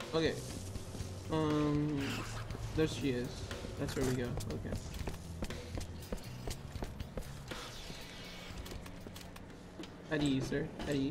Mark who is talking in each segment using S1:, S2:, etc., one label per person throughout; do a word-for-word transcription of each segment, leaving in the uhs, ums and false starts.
S1: Okay. Um, there she is. That's where we go. Okay. At ease, sir. At ease.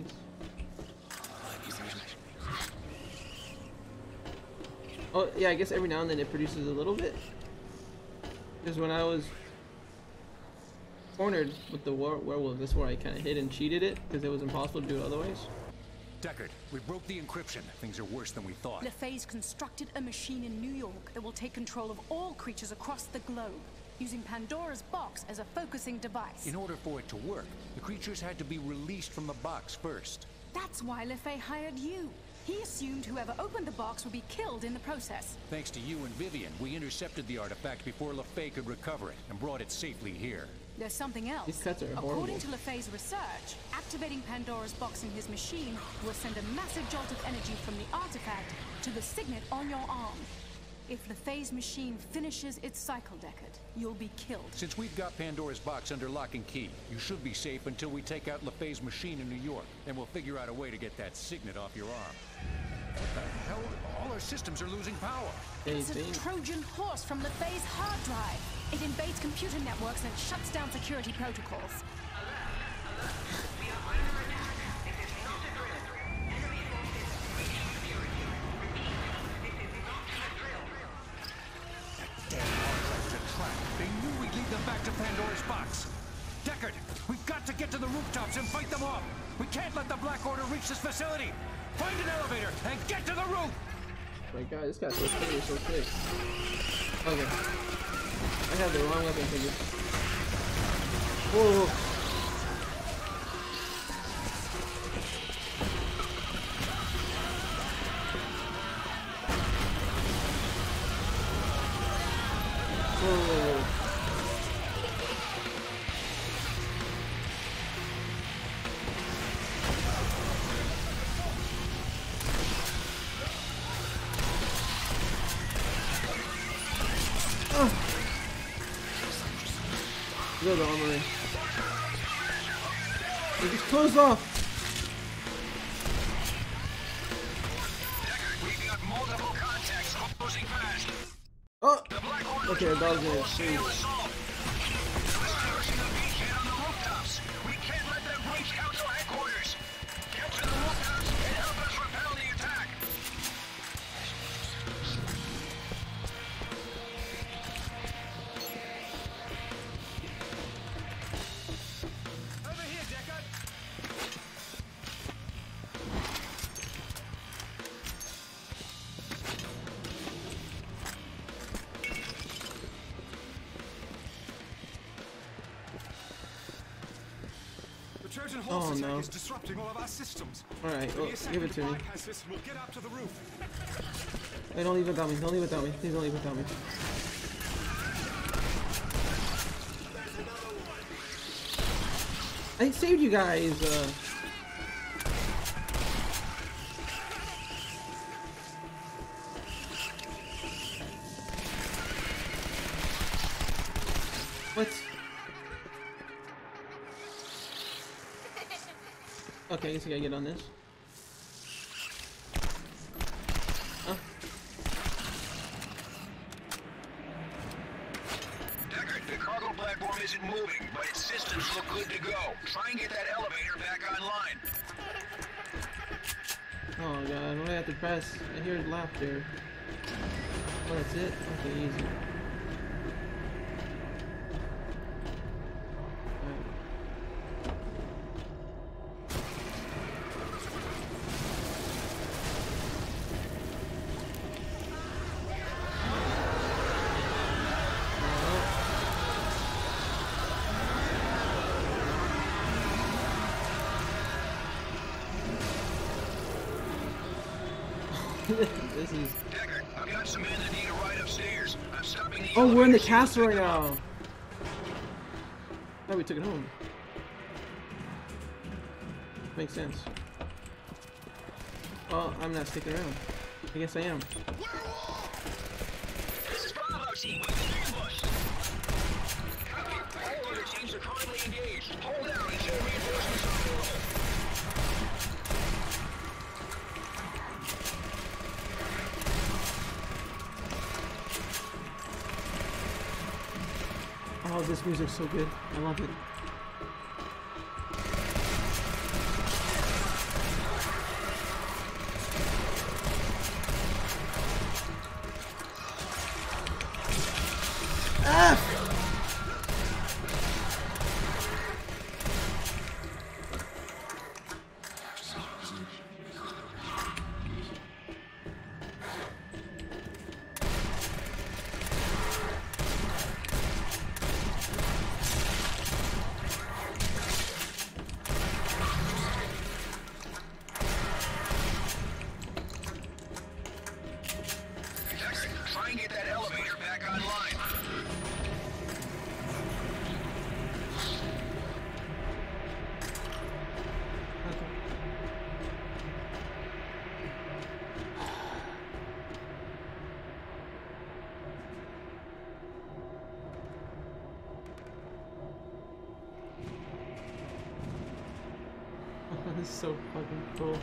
S1: Oh, yeah, I guess every now and then it produces a little bit. Because when I was cornered with the were werewolf, that's where I kind of hid and cheated it, because it was impossible to do it otherwise.
S2: Deckard, we broke the encryption. Things are worse than we thought.
S3: LeFay's constructed a machine in New York that will take control of all creatures across the globe, using Pandora's box as a focusing device.
S2: In order for it to work, the creatures had to be released from the box first.
S3: That's why LeFay hired you. He assumed whoever opened the box would be killed in the process.
S2: Thanks to you and Vivian, we intercepted the artifact before LeFay could recover it and brought it safely here.
S3: There's something else.
S1: These cuts are horrible.
S3: According to LeFay's research, activating Pandora's box in his machine will send a massive jolt of energy from the artifact to the signet on your arm. If LeFay's machine finishes its cycle, Deckard, you'll be killed. Since we've got Pandora's box under lock and key, you should be safe until we take out LeFay's machine in New York. Then we'll figure out a way to get that signet off your arm. What the hell? All our systems are losing power. It's a Trojan horse from LeFay's hard drive. It invades computer networks and shuts down security protocols.
S2: They knew we'd lead them back to Pandora's box. Deckard, we've got to get to the rooftops and fight them off. We can't let the Black Order reach this facility. Find an elevator and get to the roof.
S1: My God, this guy's so quick, so quick. Okay. I have the wrong weapon figure. Whoa. Whoa. Oh. Go to the armory. It just closed off.
S4: We've got multiple contacts closing fast.
S1: Oh. Okay, that was it. Jeez.
S4: We can't let them breach council headquarters. Get to the rooftops and help us repel the attack.
S2: Over here, Deckard.
S5: The Trojan
S1: Oh,
S5: horse attack
S1: no.
S5: is disrupting all of our systems.
S1: Alright, well, give it to me.
S5: Bypass this and we'll get up to the roof.
S1: Hey, don't leave without me. Don't leave without me. Please don't leave without me. I saved you guys. Uh... What? Okay, I guess I gotta get on this. Huh?
S4: Deckard, the cargo platform isn't moving, but its systems look good to go. Try and get that elevator back online.
S1: Oh god, what do I have to press? I hear laughter. Oh, that's it? Okay, easy. This is.
S4: Deckard, I've got some men that need a ride upstairs. I'm stopping the
S1: Oh, we're in the
S4: elevator
S1: castle
S4: to
S1: right
S4: pick them
S1: now.
S4: up.
S1: Oh, we took it home. Makes sense. Well, I'm not sticking around. I guess I am.
S4: This is Bravo team. We've been ambushed. Copy. All other teams are currently engaged. Hold out until reinforcements are available.
S1: this music's so good. I love it. Ah!
S4: Try and get that elevator back online.
S1: This is so fucking cool.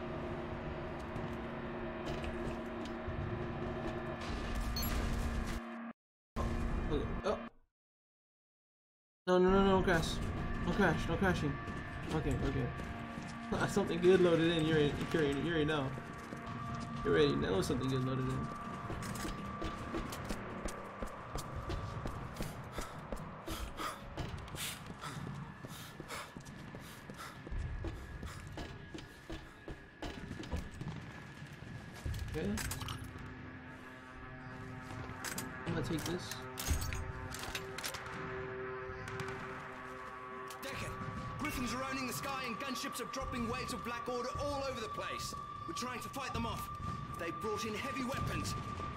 S1: Okay. Oh. No, no, no, no crash. No crash, no crashing. Okay, okay. Something good loaded in. You already, you already, you already know. You already know something good loaded in. Okay. I'm gonna take this.
S6: Decker, Griffins are owning the sky and gunships are dropping waves of Black Order all over the place. We're trying to fight them off. They brought in heavy weapons.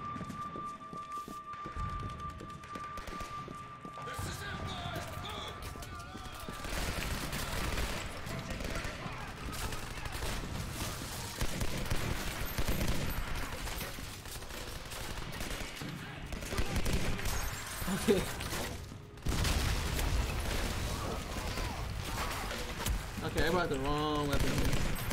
S1: Okay. Okay, I brought the wrong weapon here.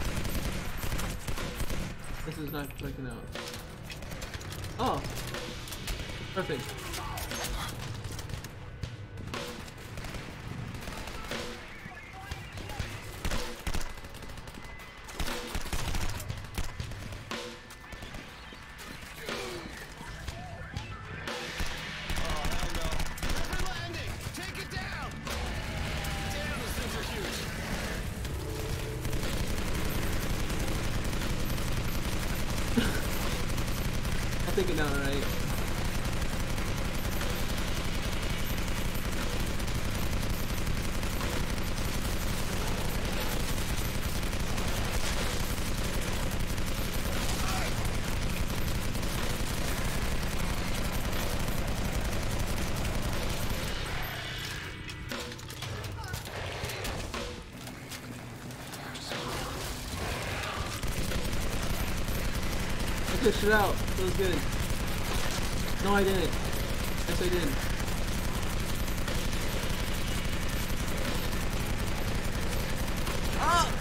S1: This is not working out. Oh! Perfect. I'll take it down, right? I pushed it out. It was good. No, I didn't. Yes, I did. Ah!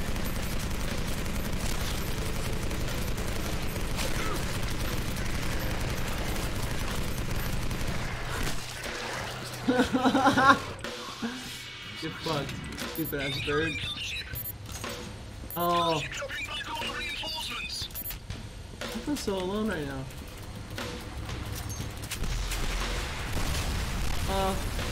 S1: Get fucked, stupid ass bird. Oh. I feel so alone right now. Uh.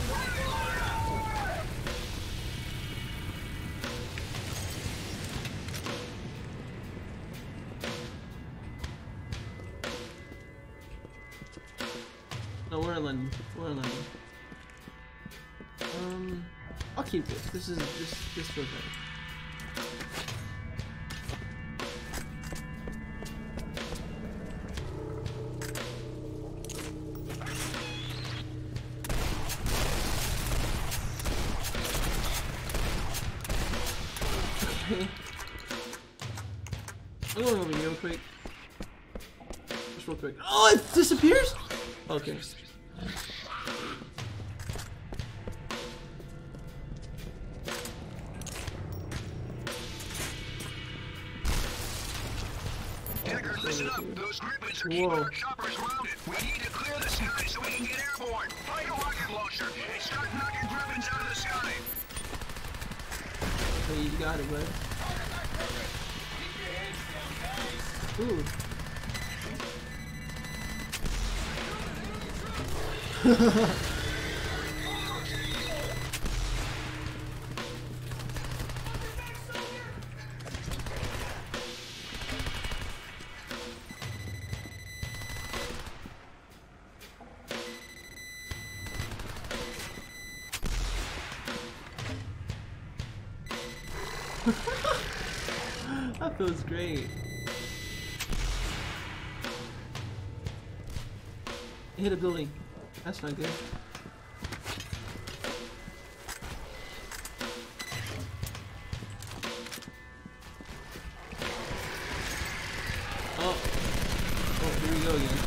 S1: No, we're in London. We're in London. Um, I'll keep this. This is this this feels better. I'm going over here real quick. Just real quick. Oh, it disappears? Okay.
S4: Decker, listen up. Those Griffins are keeping our choppers grounded. We need to clear the sky so we can get airborne. Find a rocket launcher. faster and start knocking griffins out of the sky.
S1: Hey, you got it, bud. Ooh. That feels great. Hit a building. That's not good. Oh. Oh, here we go again.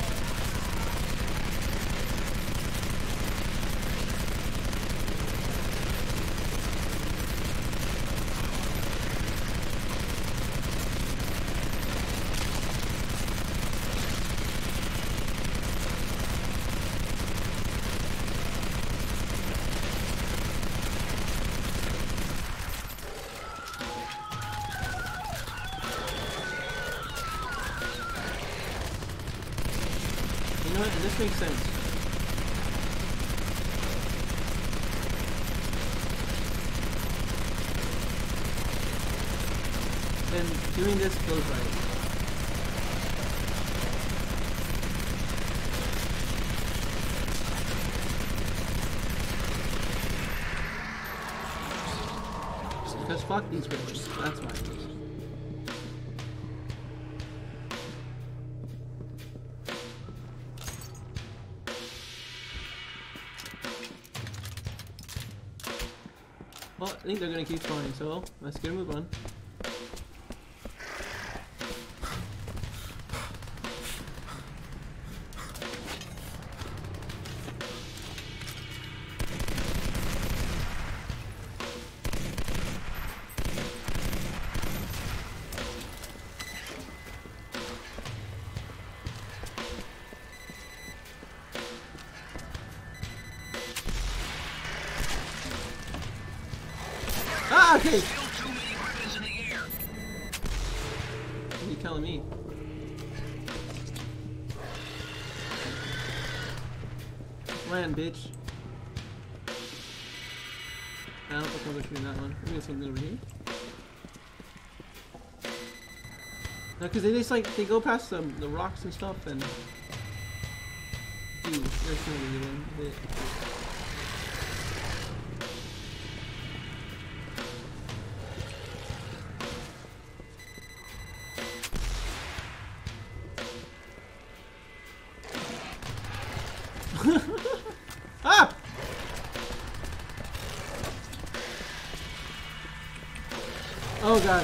S1: You know what? This makes sense. And doing this feels right. Because fuck these bitches. That's why. Well, I think they're gonna keep spawning, so let's get a move on. Ah, okay.
S4: Still too many griffins in the air.
S1: What are you telling me? Land, bitch. I don't think I'll go shooting that one. Maybe there's something over here. No, because they just like, they go past the, the rocks and stuff and... Ooh, there's something to get in. Bit. Ah! Oh god.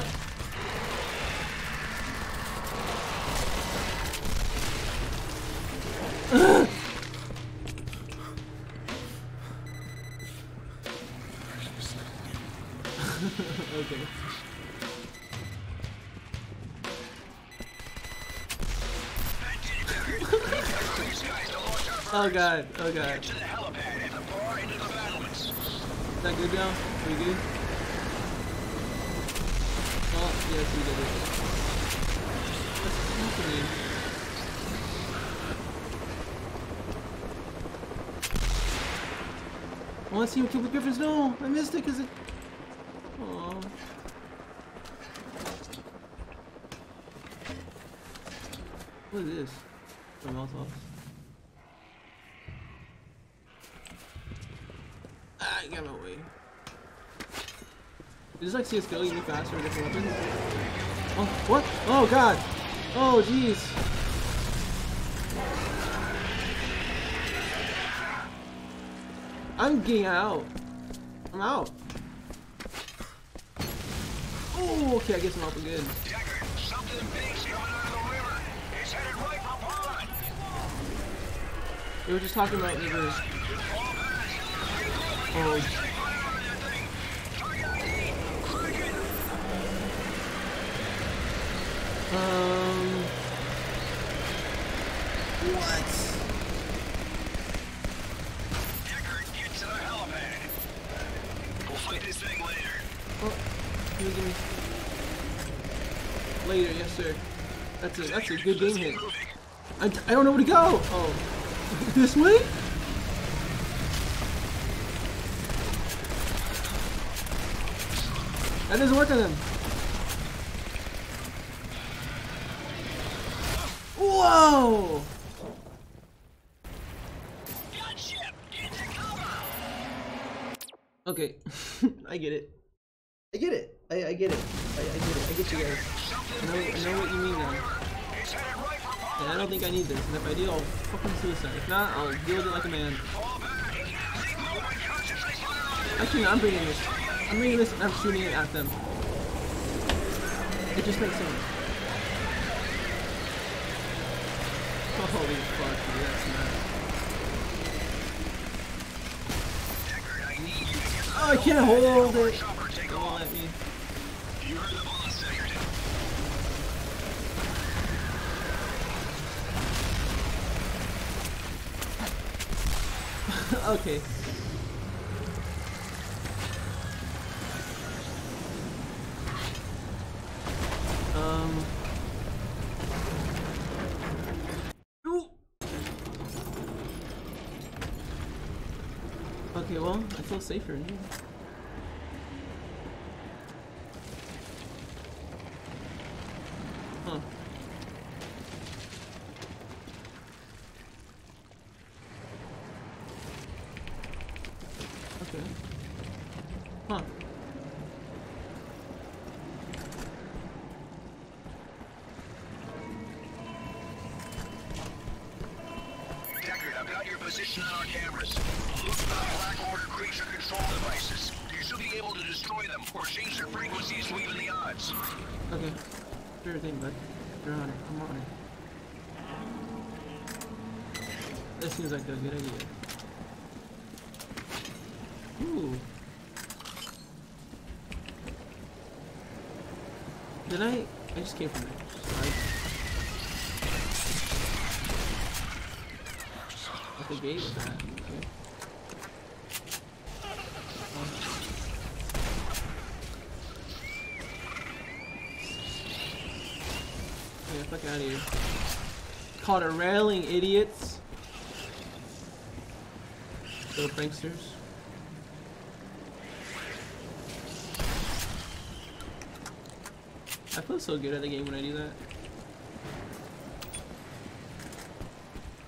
S1: Okay. Oh god, oh god.
S4: To the helipad and the bar into the battlements.
S1: Is that good now? Are we good? Oh, yes, we did it. What's happening? I want to see him kill the griffins. No! I missed it because it... Aww. What is this? Oh, Molotov. Ah, get out of my way. Is this like C S G O, you get faster with different weapons? Oh, what? Oh god! Oh jeez! I'm getting out. I'm out. Oh, okay, I guess I'm out for good.
S4: Deckard, something big's coming out of the river. It's headed right for pond.
S1: We were just talking about niggas. Oh. Um. What?
S4: Deckard, get to
S1: sir. That's a that's a good game hit. I, I don't know where to go. Oh, this way? That doesn't work on them. Whoa! Okay, I get it. I get it. I, I get it. I, I get it. I get you guys. I know, I know what you mean now. And I don't think I need this. And if I do, I'll fucking suicide. If not, I'll deal with it like a man. Actually, no, I'm bringing this. I'm bringing this and I'm shooting it at them. It just makes sense. Holy fuck, dude, that's nuts. Oh, I can't hold it. Don't let me. Okay. Um. Ooh. Okay, well, I feel safer in here. Huh. Okay. Huh.
S4: Deckard, I've got your position on our cameras. Look for the Black Order creature control devices. You should be able to destroy them or change their frequencies to even the odds.
S1: Okay. Sure thing, bud. You're on it. I'm on it. This seems like a good idea. Ooh. Did I? I just came from there. Sorry. At the gate with that. Okay. Oh. Yeah, fuck out of here. Caught a railing, idiots. Little pranksters. I feel so good at the game when I do that.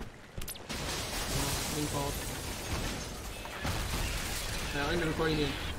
S1: Oh, being called. Now I'm recording it.